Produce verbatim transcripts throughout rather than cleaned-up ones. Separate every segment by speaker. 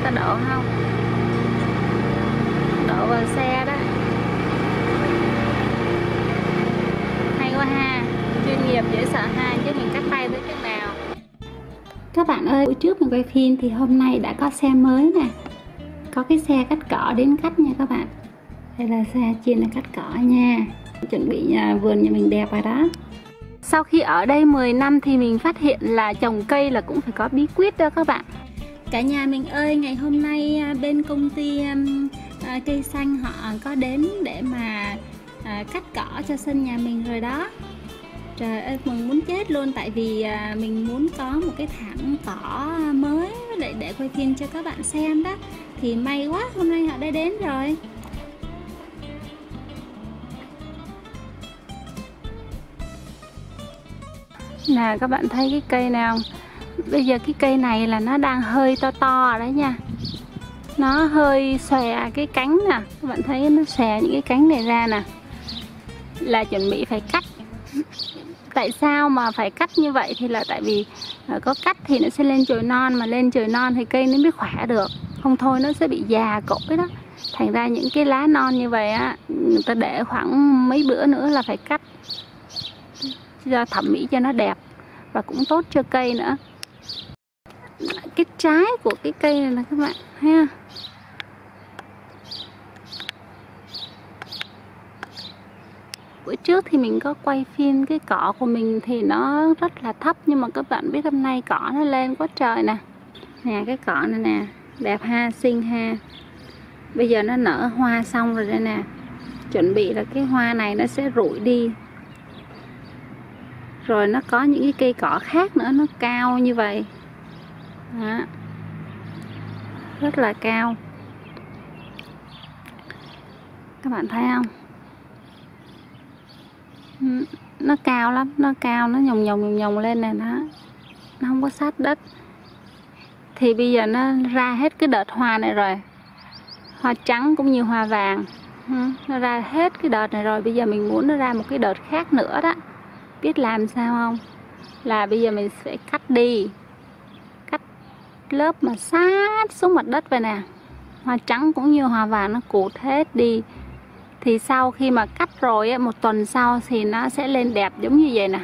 Speaker 1: ta đổ không? Đổ vào xe đó. Hay quá ha, chuyên nghiệp dễ sợ ha, chứ mình cắt tay tới chừng nào. Các bạn ơi, buổi trước mình quay phim thì hôm nay đã có xe mới nè. Có cái xe cắt cỏ đến cắt nha các bạn. Đây là xe chuyên là cắt cỏ nha. Chuẩn bị nhà, vườn nhà mình đẹp rồi đó. Sau khi ở đây mười năm thì mình phát hiện là trồng cây là cũng phải có bí quyết đó các bạn. Cả nhà mình ơi, ngày hôm nay bên công ty um, à, cây xanh họ có đến để mà à, cắt cỏ cho sân nhà mình rồi đó. Trời ơi, mừng muốn chết luôn, tại vì à, mình muốn có một cái thảm cỏ mới để, để quay phim cho các bạn xem đó. Thì may quá, hôm nay họ đã đến rồi. Nè các bạn thấy cái cây nào? Bây giờ cái cây này là nó đang hơi to to đấy nha. Nó hơi xòe cái cánh nè. Các bạn thấy nó xòe những cái cánh này ra nè. Là chuẩn bị phải cắt. Tại sao mà phải cắt như vậy thì là tại vì có cắt thì nó sẽ lên chồi non. Mà lên chồi non thì cây nó mới khỏe được. Không thôi nó sẽ bị già cỗi đó. Thành ra những cái lá non như vậy á, người ta để khoảng mấy bữa nữa là phải cắt, cho thẩm mỹ cho nó đẹp. Và cũng tốt cho cây nữa. Cái trái của cái cây này là các bạn ha. Bữa trước thì mình có quay phim cái cỏ của mình thì nó rất là thấp. Nhưng mà các bạn biết hôm nay cỏ nó lên quá trời nè. Nè cái cỏ này nè, đẹp ha, xinh ha. Bây giờ nó nở hoa xong rồi đây nè. Chuẩn bị là cái hoa này nó sẽ rụi đi. Rồi nó có những cái cây cỏ khác nữa, nó cao như vậy đó. Rất là cao. Các bạn thấy không? Nó cao lắm, nó cao, nó nhồng nhồng nhồng nhồng lên này đó. Nó không có sát đất. Thì bây giờ nó ra hết cái đợt hoa này rồi. Hoa trắng cũng như hoa vàng. Nó ra hết cái đợt này rồi. Bây giờ mình muốn nó ra một cái đợt khác nữa đó. Biết làm sao không? Là bây giờ mình sẽ cắt đi. Cắt lớp mà sát xuống mặt đất vậy nè. Hoa trắng cũng như hoa vàng nó cụt hết đi. Thì sau khi mà cắt rồi một tuần sau thì nó sẽ lên đẹp giống như vậy nè.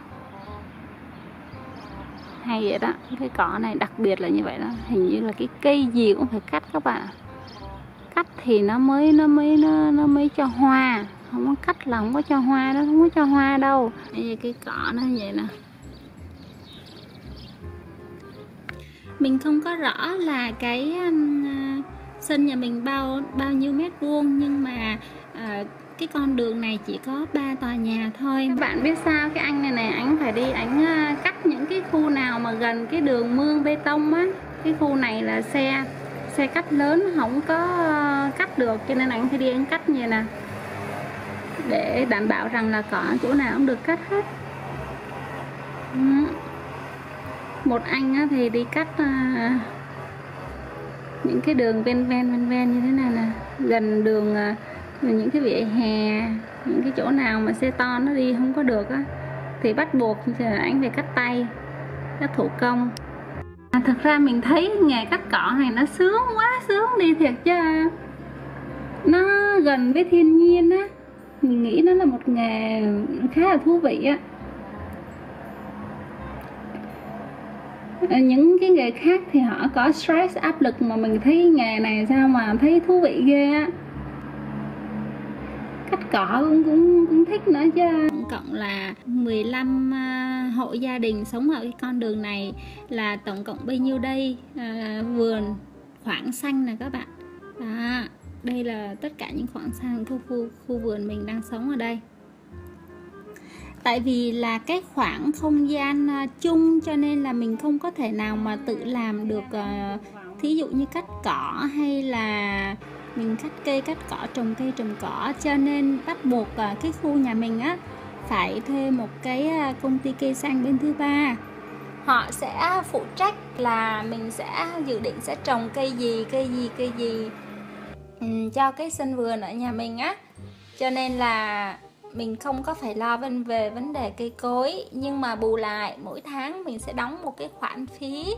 Speaker 1: Hay vậy đó. Cái cỏ này đặc biệt là như vậy đó. Hình như là cái cây gì cũng phải cắt các bạn. Cắt thì nó mới nó mới nó, nó mới cho hoa. Không có cắt là không có cho hoa, nó không có cho hoa đâu. Đây, cái cỏ nó như vậy nè. Mình không có rõ là cái uh, sân nhà mình bao bao nhiêu mét vuông, nhưng mà uh, cái con đường này chỉ có ba tòa nhà thôi. Các bạn biết sao, cái anh này này anh phải đi anh uh, cắt những cái khu nào mà gần cái đường mương bê tông á. Cái khu này là xe xe cắt lớn không có uh, cắt được, cho nên anh phải đi anh cắt như vậy nè. Để đảm bảo rằng là cỏ chỗ nào cũng được cắt hết. Một anh á, thì đi cắt uh, những cái đường ven ven ven ven như thế này nè, gần đường uh, những cái vỉa hè, những cái chỗ nào mà xe to nó đi không có được á, thì bắt buộc anh phải cắt tay, cắt thủ công. À, thực ra mình thấy nghề cắt cỏ này nó sướng quá, sướng đi thiệt chứ. Nó gần với thiên nhiên á. Mình nghĩ nó là một nghề khá là thú vị á. Những cái nghề khác thì họ có stress, áp lực, mà mình thấy nghề này sao mà thấy thú vị ghê á. Cắt cỏ cũng cũng cũng thích nữa chứ. Tổng cộng là mười lăm uh, hộ gia đình sống ở cái con đường này. Là tổng cộng bao nhiêu đây? Uh, vườn khoảng xanh nè các bạn. Đó. Đây là tất cả những khoảng xanh khu, khu, khu vườn mình đang sống ở đây. Tại vì là cái khoảng không gian uh, chung, cho nên là mình không có thể nào mà tự làm được. uh, Thí dụ như cắt cỏ hay là mình cắt cây, cắt cỏ, trồng cây, trồng cỏ. Cho nên bắt buộc uh, cái khu nhà mình á phải thuê một cái uh, công ty cây xanh bên thứ ba. Họ sẽ phụ trách là mình sẽ dự định sẽ trồng cây gì, cây gì, cây gì um, cho cái sân vườn ở nhà mình á. Cho nên là mình không có phải lo bên về vấn đề cây cối. Nhưng mà bù lại mỗi tháng mình sẽ đóng một cái khoản phí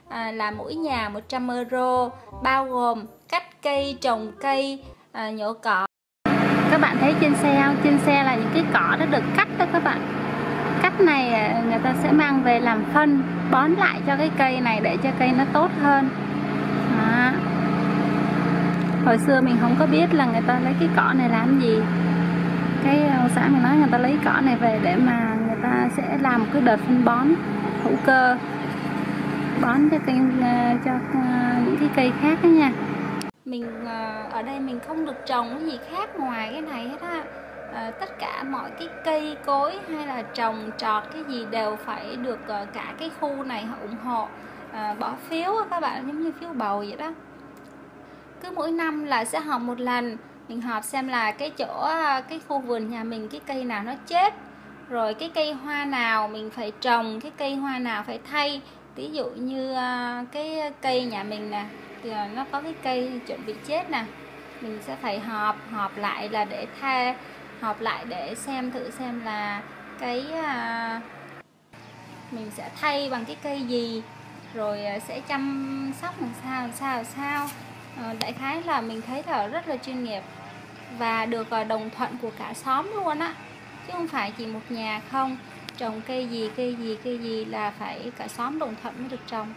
Speaker 1: à, là mỗi nhà một trăm euro, bao gồm cắt cây, trồng cây, à, nhổ cỏ. Các bạn thấy trên xe không? Trên xe là những cái cỏ đã được cắt đó các bạn. Cắt này người ta sẽ mang về làm phân, bón lại cho cái cây này để cho cây nó tốt hơn. Đó. Hồi xưa mình không có biết là người ta lấy cái cỏ này làm gì. Cái ông xã mình nói người ta lấy cỏ này về để mà người ta sẽ làm một cái đợt phân bón hữu cơ, bón cho cây, cho những cái cây khác đó nha. Mình ở đây mình không được trồng cái gì khác ngoài cái này hết á. À, tất cả mọi cái cây cối hay là trồng trọt cái gì đều phải được uh, cả cái khu này họ ủng hộ, à, bỏ phiếu các bạn, giống như phiếu bầu vậy đó. Cứ mỗi năm là sẽ họp một lần, mình họp xem là cái chỗ cái khu vườn nhà mình cái cây nào nó chết, rồi cái cây hoa nào mình phải trồng, cái cây hoa nào phải thay. Ví dụ như uh, cái cây nhà mình nè, thì uh, nó có cái cây chuẩn bị chết nè, mình sẽ phải họp họp lại là để thay, họp lại để xem thử xem là cái uh, mình sẽ thay bằng cái cây gì, rồi uh, sẽ chăm sóc làm sao làm sao làm sao. Uh, đại khái là mình thấy là rất là chuyên nghiệp và được uh, đồng thuận của cả xóm luôn á, chứ không phải chỉ một nhà không. Trồng cây gì cây gì cây gì là phải cả xóm đồng thuận mới được trồng.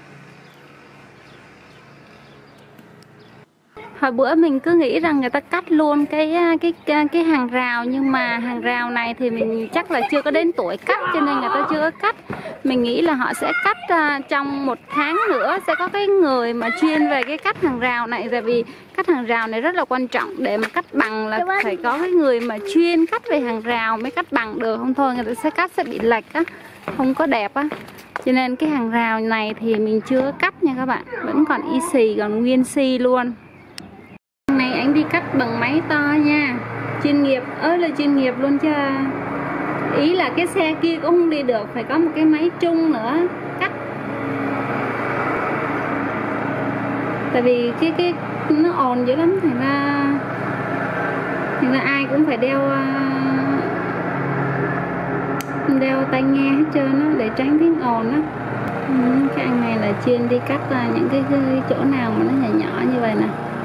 Speaker 1: Hồi bữa mình cứ nghĩ rằng người ta cắt luôn cái cái cái, cái hàng rào, nhưng mà hàng rào này thì mình chắc là chưa có đến tuổi cắt cho nên người ta chưa có cắt. Mình nghĩ là họ sẽ cắt uh, trong một tháng nữa sẽ có cái người mà chuyên về cái cắt hàng rào này, tại vì cắt hàng rào này rất là quan trọng. Để mà cắt bằng là phải có cái người mà chuyên cắt về hàng rào mới cắt bằng được, không thôi người ta sẽ cắt sẽ bị lệch á, không có đẹp á. Cho nên cái hàng rào này thì mình chưa cắt nha các bạn, vẫn còn y xì, còn nguyên xi luôn. Này anh đi cắt bằng máy to nha, chuyên nghiệp ơi là chuyên nghiệp luôn chứ. Ý là cái xe kia cũng không đi được, phải có một cái máy trung nữa cắt. Tại vì cái cái nó ồn dữ lắm, thành ra thành ra ai cũng phải đeo đeo tai nghe hết trơn á để tránh tiếng ồn á. Cái anh này là chuyên đi cắt những cái, cái chỗ nào mà nó nhỏ nhỏ như vậy nè.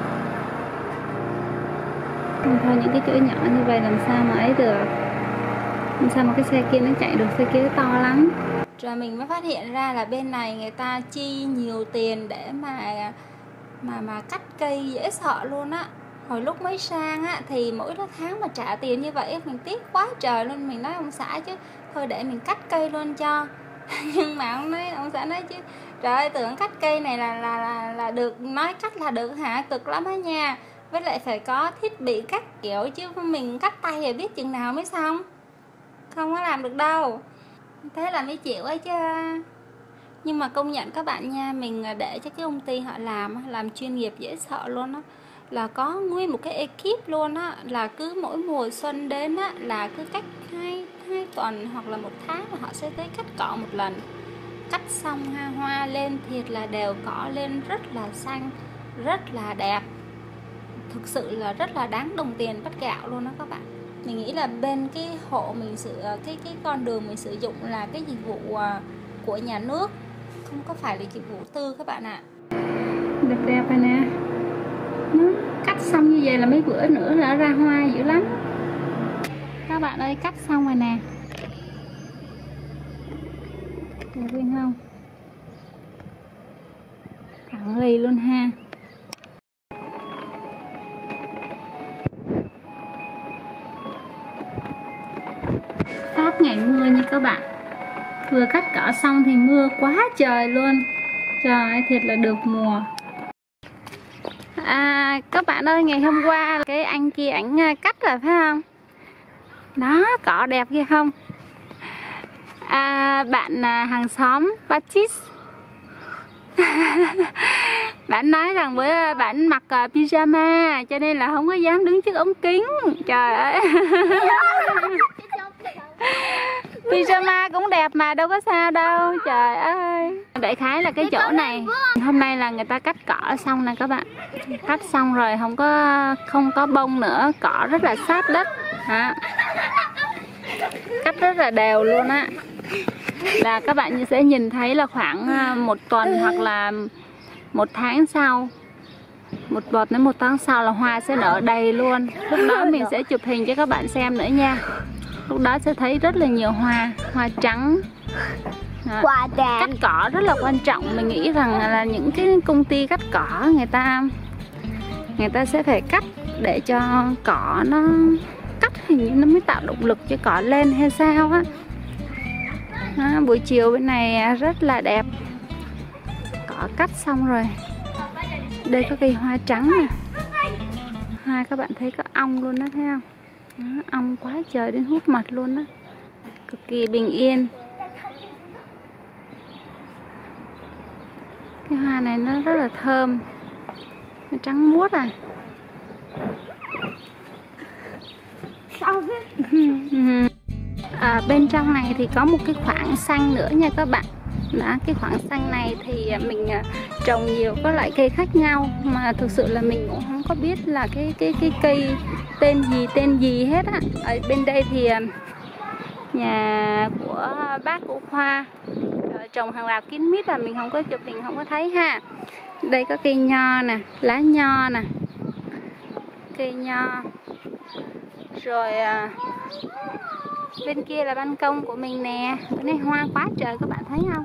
Speaker 1: Không thôi những cái chỗ nhỏ như vậy làm sao mà ấy được, làm sao mà cái xe kia nó chạy được, xe kia nó to lắm. Rồi mình mới phát hiện ra là bên này người ta chi nhiều tiền để mà mà mà cắt cây dễ sợ luôn á. Hồi lúc mới sang á thì mỗi tháng mà trả tiền như vậy mình tiếc quá trời luôn. Mình nói ông xã chứ thôi để mình cắt cây luôn cho. Nhưng mà ông nói ông xã nói chứ trời ơi, tưởng cắt cây này là là là, là được, nói cắt là được hả, cực lắm á nha. Với lại phải có thiết bị cắt kiểu, chứ mình cắt tay thì biết chừng nào mới xong, không có làm được đâu. Thế là mới chịu ấy chứ. Nhưng mà công nhận các bạn nha, mình để cho cái công ty họ làm làm chuyên nghiệp dễ sợ luôn á. Là có nguyên một cái ekip luôn á, là cứ mỗi mùa xuân đến á là cứ cách hai, hai tuần hoặc là một tháng là họ sẽ tới cắt cỏ một lần. Cắt xong ha, hoa lên thiệt là đều, cỏ lên rất là xanh, rất là đẹp. Thực sự là rất là đáng đồng tiền bắt gạo luôn đó các bạn. Mình nghĩ là bên cái hộ mình sử cái cái con đường mình sử dụng là cái dịch vụ của nhà nước, không có phải là dịch vụ tư các bạn ạ. Đẹp đẹp này nè. Cắt xong như vậy là mấy bữa nữa là ra hoa dữ lắm. Các bạn ơi, cắt xong rồi nè. Đẹp không? Thẳng lì luôn ha. Pháp ngày mưa nha các bạn. Vừa cắt cỏ xong thì mưa quá trời luôn. Trời ơi, thiệt là được mùa. À, các bạn ơi, ngày hôm qua cái anh kia ảnh cắt rồi phải không? Đó, cỏ đẹp kia không? À, bạn hàng xóm Baptiste bạn nói rằng bữa bạn mặc pyjama cho nên là không có dám đứng trước ống kính. Trời ơi. Pyjama cũng đẹp mà đâu có sao đâu. Trời ơi. Đại khái là cái chỗ này hôm nay là người ta cắt cỏ xong nè các bạn. Cắt xong rồi không có không có bông nữa, cỏ rất là sát đất hả? Cắt rất là đều luôn á. là các bạn sẽ nhìn thấy là khoảng một tuần hoặc là một tháng sau, một tuần đến một tháng sau là hoa sẽ nở đầy luôn. Lúc đó mình sẽ chụp hình cho các bạn xem nữa nha. Lúc đó sẽ thấy rất là nhiều hoa, hoa trắng. Đó. Cắt cỏ rất là quan trọng. Mình nghĩ rằng là những cái công ty cắt cỏ người ta người ta sẽ phải cắt để cho cỏ nó cắt, hình như nó mới tạo động lực cho cỏ lên hay sao á. Đó, buổi chiều bên này rất là đẹp. Cỏ cắt xong rồi. Đây có cây hoa trắng nè. Hoa các bạn thấy có ong luôn đó, thấy không? Đó, ong quá trời đến hút mặt luôn đó. Cực kỳ bình yên. Cái hoa này nó rất là thơm. Nó trắng muốt à. À, bên trong này thì có một cái khoảng xanh nữa nha các bạn. Đó, cái khoảng xanh này thì mình trồng nhiều các loại cây khác nhau, mà thực sự là mình cũng không có biết là cái cái cái cây tên gì tên gì hết á. Ở bên đây thì nhà của bác của Khoa trồng hàng rào kín mít là mình không có chụp hình, không có thấy ha. Đây có cây nho nè, lá nho nè, cây nho. Rồi à, bên kia là ban công của mình nè. Bên này hoa quá trời các bạn thấy không?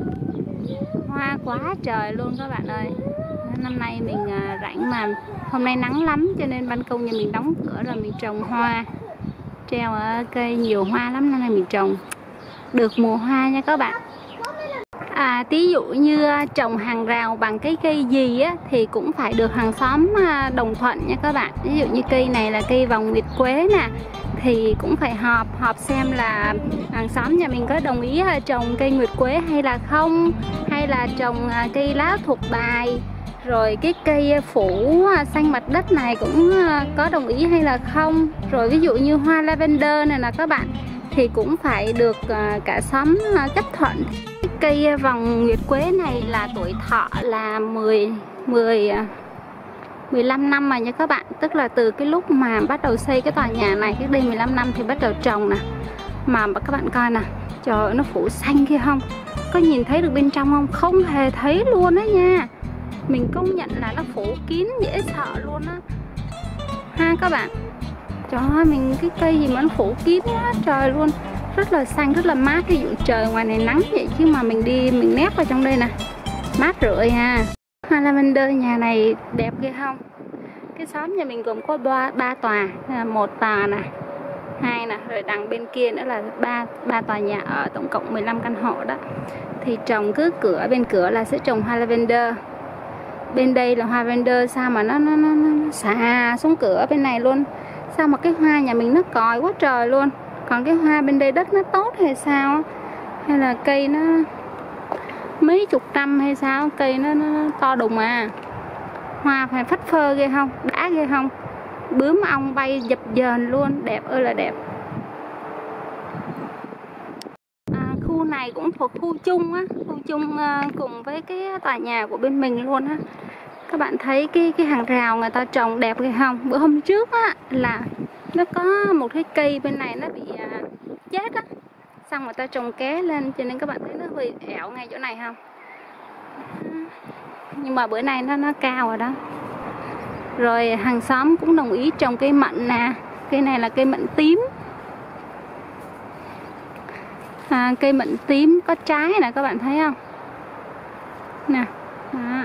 Speaker 1: Hoa quá trời luôn các bạn ơi. Năm nay mình à, rảnh mà hôm nay nắng lắm cho nên ban công nhà mình đóng cửa rồi mình trồng hoa. Treo ở cây nhiều hoa lắm, năm nay mình trồng được mùa hoa nha các bạn. À, tí dụ như trồng hàng rào bằng cái cây gì á thì cũng phải được hàng xóm đồng thuận nha các bạn. Ví dụ như cây này là cây vòng nguyệt quế nè, thì cũng phải họp họp xem là hàng xóm nhà mình có đồng ý trồng cây nguyệt quế hay là không, hay là trồng cây lá thuộc bài. Rồi cái cây phủ xanh mặt đất này cũng có đồng ý hay là không. Rồi ví dụ như hoa lavender này là các bạn, thì cũng phải được cả xóm chấp thuận. Cây vòng nguyệt quế này là tuổi thọ là mười, mười, mười lăm năm rồi nha các bạn. Tức là từ cái lúc mà bắt đầu xây cái tòa nhà này, cách đây mười lăm năm thì bắt đầu trồng nè. Mà các bạn coi nè, trời ơi nó phủ xanh kia không? Có nhìn thấy được bên trong không? Không hề thấy luôn đó nha. Mình công nhận là nó phủ kín dễ sợ luôn á ha các bạn. Trời ơi, mình cái cây gì mà nó phủ kín quá trời luôn. Rất là xanh, rất là mát. Ví dụ trời ngoài này nắng vậy chứ mà mình đi mình nép vào trong đây nè, mát rượi ha. Hoa lavender nhà này đẹp ghê không? Cái xóm nhà mình gồm có ba, ba tòa, một tòa nè, hai nè, rồi đằng bên kia nữa là ba ba tòa nhà ở, tổng cộng mười lăm căn hộ đó. Thì trồng cứ cửa bên cửa là sẽ trồng hoa lavender. Bên đây là hoa lavender sao mà nó nó nó, nó xà xuống cửa bên này luôn. Sao mà cái hoa nhà mình nó còi quá trời luôn. Còn cái hoa bên đây đất nó tốt hay sao? Hay là cây nó mấy chục năm hay sao? Cây nó, nó, nó to đùng à. Hoa phải phất phơ ghê không? Đã ghê không? Bướm ong bay dập dờn luôn. Đẹp ơi là đẹp. À, khu này cũng thuộc khu chung á. Khu chung uh, cùng với cái tòa nhà của bên mình luôn á. Các bạn thấy cái cái hàng rào người ta trồng đẹp ghê không? Bữa hôm trước á là nó có một cái cây bên này nó bị à, chết á, xong người ta trồng ké lên cho nên các bạn thấy nó hơi ẻo ngay chỗ này không? Nhưng mà bữa nay nó nó cao rồi đó. Rồi hàng xóm cũng đồng ý trồng cây mận nè. Cây này là cây mận tím. À, cây mận tím có trái nè, các bạn thấy không? Nè. Đó.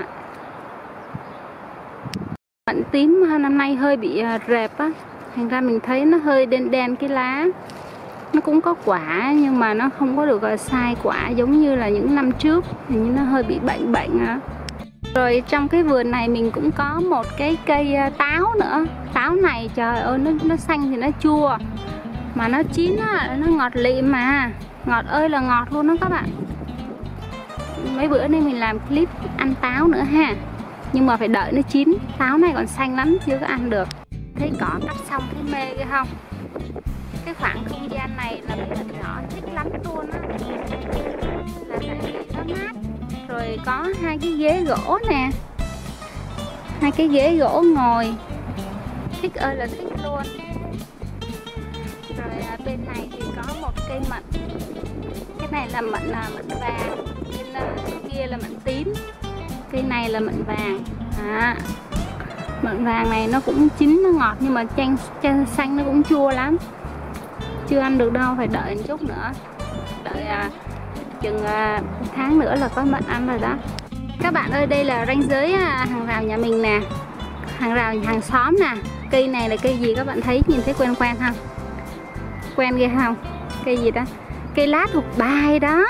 Speaker 1: Mận tím năm nay hơi bị rệp á, thành ra mình thấy nó hơi đen đen cái lá. Nó cũng có quả nhưng mà nó không có được sai quả giống như là những năm trước, hình như nó hơi bị bệnh bệnh á. Rồi trong cái vườn này mình cũng có một cái cây táo nữa. Táo này trời ơi nó nó xanh thì nó chua, mà nó chín á, nó ngọt lịm mà. Ngọt ơi là ngọt luôn đó các bạn. Mấy bữa nay mình làm clip ăn táo nữa ha. Nhưng mà phải đợi nó chín. Táo này còn xanh lắm chưa có ăn được. Thấy cỏ cắt xong thấy mê ghê không? Cái khoảng không gian này là mấy bạn nhỏ thích lắm luôn á. Là tại vì nó mát. Rồi có hai cái ghế gỗ nè. Hai cái ghế gỗ ngồi. Thích ơi là thích luôn. Rồi bên này thì có một cây mận. Cái Cái này là mận là mận vàng, bên uh, kia là mận tím, cây này là mận vàng. À, mận vàng này nó cũng chín, nó ngọt, nhưng mà chanh, chanh xanh nó cũng chua lắm, chưa ăn được đâu, phải đợi một chút nữa, đợi uh, chừng uh, tháng nữa là có mận ăn rồi đó. Các bạn ơi, đây là ranh giới uh, hàng rào nhà mình nè, hàng rào hàng xóm nè. Cây này là cây gì các bạn thấy, nhìn thấy quen quen không? Quen ghê không? Cây gì đó? Cây lá thuộc bài đó.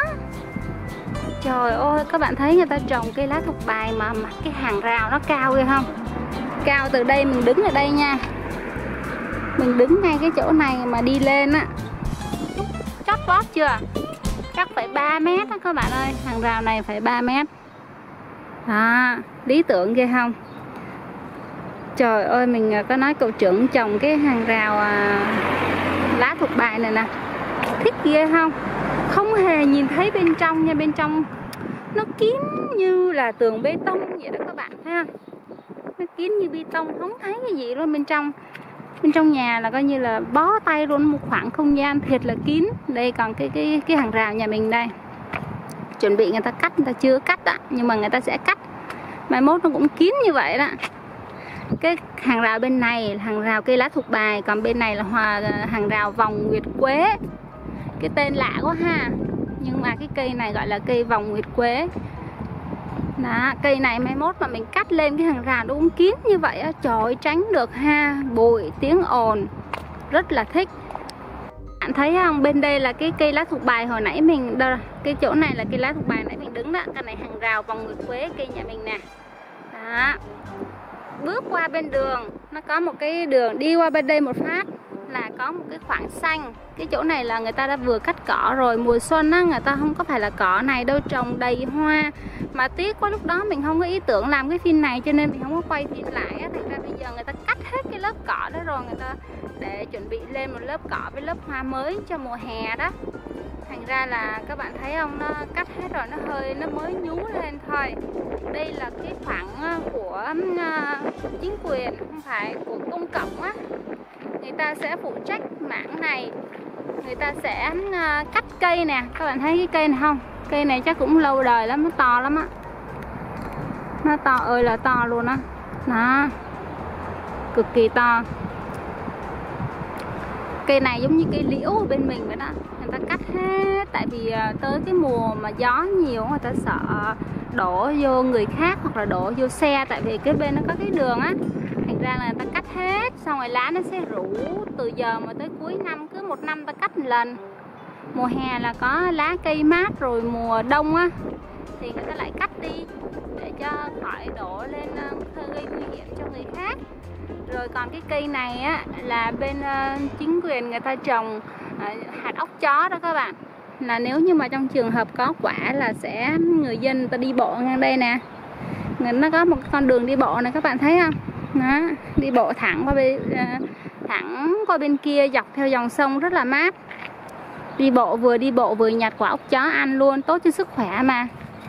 Speaker 1: Trời ơi, các bạn thấy người ta trồng cây lá thuộc bài mà mặt cái hàng rào nó cao ghê không? Cao từ đây, mình đứng ở đây nha, mình đứng ngay cái chỗ này mà đi lên á, chót vót chưa? Chắc phải ba mét đó các bạn ơi. Hàng rào này phải ba mét. Đó, lý tưởng ghê không? Trời ơi, mình có nói cậu trưởng trồng cái hàng rào à, lá thuộc bài này nè, thích ghê không? Không hề nhìn thấy bên trong nha, bên trong nó kín như là tường bê tông vậy đó các bạn thấy không? Nó kín như bê tông, không thấy cái gì luôn bên trong. Bên trong nhà là coi như là bó tay luôn, một khoảng không gian thiệt là kín. Đây còn cái cái cái hàng rào nhà mình đây, chuẩn bị người ta cắt, người ta chưa cắt ạ, nhưng mà người ta sẽ cắt. Mai mốt nó cũng kín như vậy đó. Cái hàng rào bên này là hàng rào cây lá thuộc bài, còn bên này là hòa hàng rào vòng nguyệt quế. Cái tên lạ quá ha, nhưng mà cái cây này gọi là cây vòng nguyệt quế. Đó, cây này mai mốt mà mình cắt lên cái hàng rào nó cũng kín như vậy á, trời ơi, tránh được ha, bụi, tiếng ồn, rất là thích. Bạn thấy không, bên đây là cái cây lá thuộc bài hồi nãy mình, đâu, cái chỗ này là cây lá thuộc bài nãy mình đứng đó, cái này hàng rào vòng nguyệt quế cây nhà mình nè. Đó, bước qua bên đường, nó có một cái đường đi qua bên đây một phát là có một cái khoảng xanh. Cái chỗ này là người ta đã vừa cắt cỏ rồi, mùa xuân á, người ta không có phải là cỏ này đâu, trồng đầy hoa. Mà tiếc quá lúc đó mình không có ý tưởng làm cái phim này cho nên mình không có quay phim lại á. Thành ra bây giờ người ta cắt hết cái lớp cỏ đó rồi, người ta để chuẩn bị lên một lớp cỏ với lớp hoa mới cho mùa hè đó. Thành ra là các bạn thấy không, nó cắt hết rồi, nó hơi, nó mới nhú lên thôi. Đây là cái khoảng của uh, chính quyền, không phải của công cộng á. Người ta sẽ phụ trách mảng này, người ta sẽ uh, cắt cây nè. Các bạn thấy cái cây này không? Cây này chắc cũng lâu đời lắm, nó to lắm á. Nó to ơi là to luôn á. Đó, cực kỳ to. Cây này giống như cây liễu ở bên mình vậy đó, người ta cắt hết. Tại vì uh, tới cái mùa mà gió nhiều, người ta sợ đổ vô người khác hoặc là đổ vô xe. Tại vì cái bên nó có cái đường á, thành ra là người ta cắt hết. Xong rồi lá nó sẽ rủ từ giờ mà tới cuối năm, cứ một năm ta cắt một lần. Mùa hè là có lá cây mát, rồi mùa đông á thì người ta lại cắt đi để cho khỏi đổ lên uh, gây nguy hiểm cho người khác. Rồi còn cái cây này á là bên uh, chính quyền người ta trồng uh, hạt óc chó đó các bạn. Là nếu như mà trong trường hợp có quả là sẽ người dân người ta đi bộ ngang đây nè. Nó có một con đường đi bộ này các bạn thấy không? Đó, đi bộ thẳng qua bên uh, thẳng qua bên kia dọc theo dòng sông rất là mát. Đi bộ vừa đi bộ vừa nhặt quả óc chó ăn luôn, tốt cho sức khỏe mà.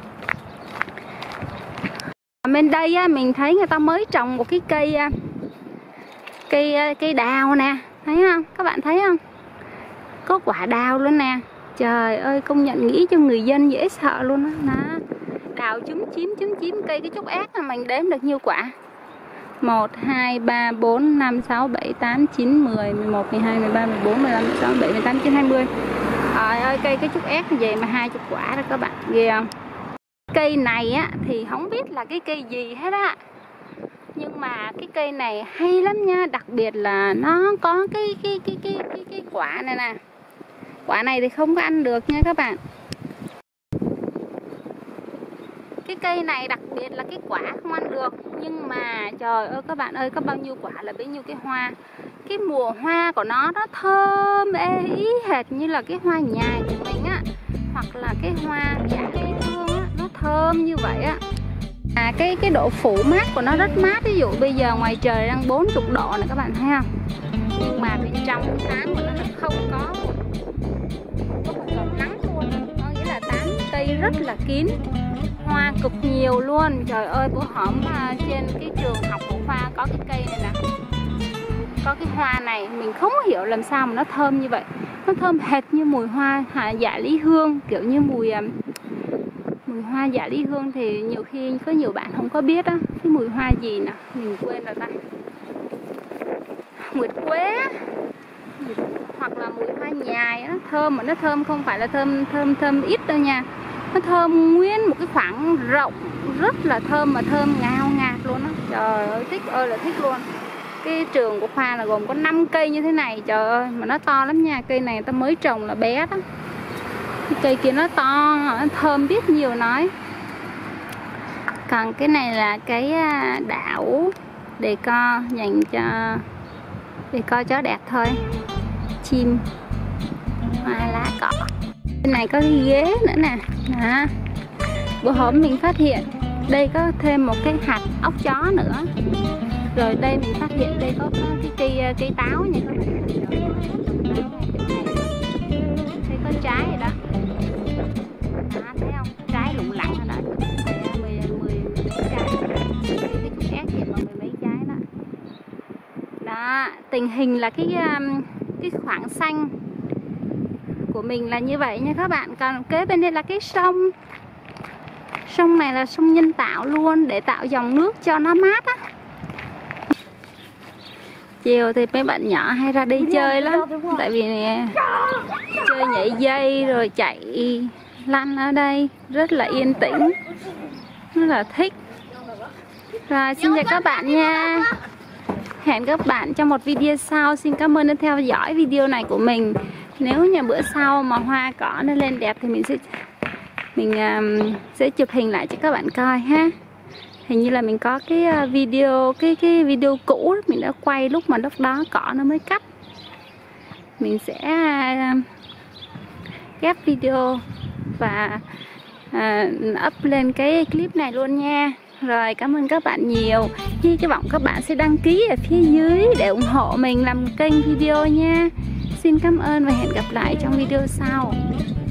Speaker 1: Bên đây á, mình thấy người ta mới trồng một cái cây cây cây đào nè, thấy không? Các bạn thấy không? Có quả đào luôn nè. Trời ơi, công nhận nghĩ cho người dân dễ sợ luôn á. Đó. Đào chúm chím chúm chím cây cái chút ác là mình đếm được nhiêu quả. một, hai, ba, bốn, năm, sáu, bảy, tám, chín, mười, mười một, mười hai, mười ba, mười bốn, mười lăm, mười sáu, mười bảy, mười tám, mười chín, hai mươi. Trời ơi, cây cái chút ác như vậy mà hai mươi quả đó các bạn, ghê không? Cây này á thì không biết là cái cây gì hết á. Nhưng mà cái cây này hay lắm nha, đặc biệt là nó có cái cái cái cái cái, cái quả này nè. Quả này thì không có ăn được nha các bạn. Cái cây này đặc biệt là cái quả không ăn được. Nhưng mà trời ơi các bạn ơi, có bao nhiêu quả là bấy nhiêu cái hoa. Cái mùa hoa của nó nó thơm ê ý hệt như là cái hoa nhài của mình á, hoặc là cái hoa dạ cây thương á, nó thơm như vậy á. À, cái cái độ phủ mát của nó rất mát. Ví dụ bây giờ ngoài trời đang bốn mươi độ này các bạn thấy không? Nhưng mà bên trong cái tán của nó là không có có một giọt nắng luôn. Có nghĩa là tán cây rất là kín, hoa cực nhiều luôn. Trời ơi, bữa hổm trên cái trường học của Khoa có cái cây này nè, có cái hoa này, mình không hiểu làm sao mà nó thơm như vậy. Nó thơm hệt như mùi hoa à, dạ lý hương, kiểu như mùi um, mùi hoa dạ lý hương. Thì nhiều khi có nhiều bạn không có biết á, cái mùi hoa gì nè, mình quên rồi ta. Nguyệt quế á, hoặc là mùi hoa nhài á, thơm mà nó thơm không phải là thơm thơm thơm ít đâu nha. Nó thơm nguyên một cái khoảng rộng, rất là thơm mà thơm ngào ngạt luôn á. Trời ơi, thích ơi là thích luôn. Cái trường của Khoa là gồm có năm cây như thế này, trời ơi, mà nó to lắm nha. Cây này ta mới trồng là bé đó. Cái cây kia nó to, nó thơm biết nhiều nói. Còn cái này là cái đảo đề co dành cho đề co chó đẹp thôi. Chim hoa lá cỏ. Bên này có cái ghế nữa nè. Đó. Bữa hôm mình phát hiện đây có thêm một cái hạt ốc chó nữa. Rồi đây mình phát hiện đây có cái cây cây táo nha các bạn. Đây có trái rồi đó. Đó, thấy không? Trái lủng lẳng rồi đó. mười mười mấy trái. Cái chút ép hiện vào mười mấy trái đó. Đó, tình hình là cái cái khoảng xanh của mình là như vậy nha các bạn. Còn kế bên đây là cái sông. Sông này là sông nhân tạo luôn, để tạo dòng nước cho nó mát á. Chiều thì mấy bạn nhỏ hay ra đi chơi lắm. Tại vì nè, chơi nhảy dây rồi chạy lăn ở đây rất là yên tĩnh, rất là thích. Rồi xin chào các bạn nha. Hẹn các bạn trong một video sau. Xin cảm ơn đã theo dõi video này của mình. Nếu như bữa sau mà hoa cỏ nó lên đẹp thì mình sẽ mình um, sẽ chụp hình lại cho các bạn coi ha. Hình như là mình có cái video cái cái video cũ mình đã quay lúc mà lúc đó cỏ nó mới cắt. Mình sẽ uh, ghép video và uh, up lên cái clip này luôn nha. Rồi cảm ơn các bạn nhiều. Hy vọng các bạn sẽ đăng ký ở phía dưới để ủng hộ mình làm kênh video nha. Xin cảm ơn và hẹn gặp lại trong video sau.